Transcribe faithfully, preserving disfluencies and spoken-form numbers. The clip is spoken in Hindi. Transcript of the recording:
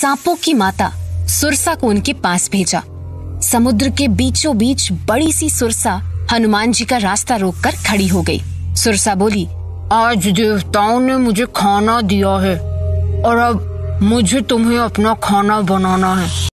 सांपों की माता सुरसा को उनके पास भेजा। समुद्र के बीचों बीच बड़ी सी सुरसा हनुमान जी का रास्ता रोककर खड़ी हो गई। सुरसा बोली, आज देवताओं ने मुझे खाना दिया है और अब मुझे तुम्हें अपना खाना बनाना है।